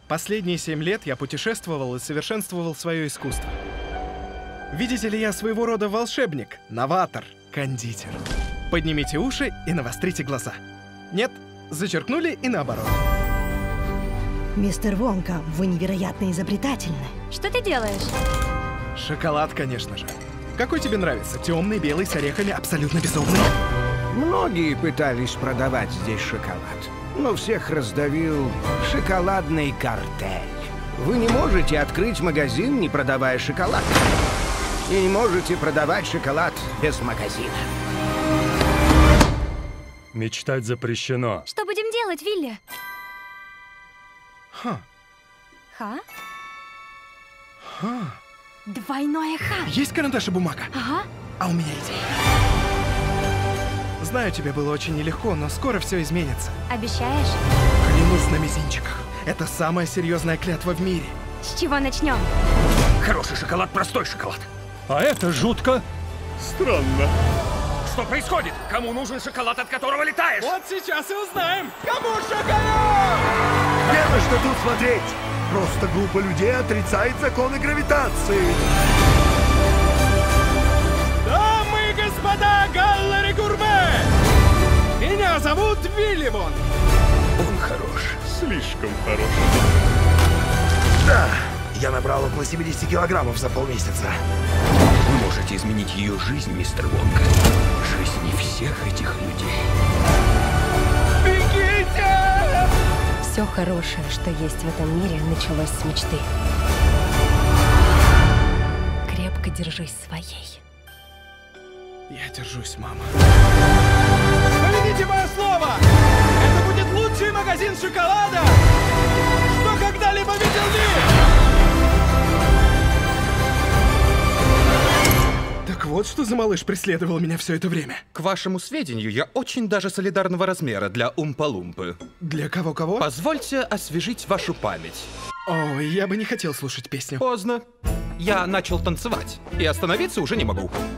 Последние 7 лет я путешествовал и совершенствовал свое искусство. Видите ли, я своего рода волшебник, новатор, кондитер. Поднимите уши и навострите глаза. Нет, зачеркнули и наоборот. Мистер Вонка, вы невероятно изобретательны. Что ты делаешь? Шоколад, конечно же. Какой тебе нравится? Темный, белый, с орехами, абсолютно безумный? Многие пытались продавать здесь шоколад, но всех раздавил шоколадный картель. Вы не можете открыть магазин, не продавая шоколад. И не можете продавать шоколад без магазина. Мечтать запрещено. Что будем делать, Вилли? Ха. Ха? Ха. Двойное ха. Есть карандаш и бумага? Ага. А у меня идея. Знаю, тебе было очень нелегко, но скоро все изменится. Обещаешь? Клянусь на мизинчиках. Это самая серьезная клятва в мире. С чего начнем? Хороший шоколад, простой шоколад. А это жутко. Странно. Что происходит? Кому нужен шоколад, от которого летаешь? Вот сейчас и узнаем, кому шоколад! Не на что тут смотреть. Просто группа людей отрицает законы гравитации. Дамы и господа, Галлери Гурме! Меня зовут Вилливон. Он хорош. Слишком хорош. Да, я набрал около 70 килограммов за полмесяца. Вы можете изменить ее жизнь, мистер Вонка. Жизни всех этих людей. Бегите! Все хорошее, что есть в этом мире, началось с мечты. Крепко держись своей. Я держусь, мама. Поведите мое слово! Это будет лучший магазин шоколада, что когда-либо видел мир! Так вот, что за малыш преследовал меня все это время. К вашему сведению, я очень даже солидарного размера для Умпа-Лумпы. Для кого-кого? Позвольте освежить вашу память. Ой, я бы не хотел слушать песню. Поздно. Я начал танцевать, и остановиться уже не могу.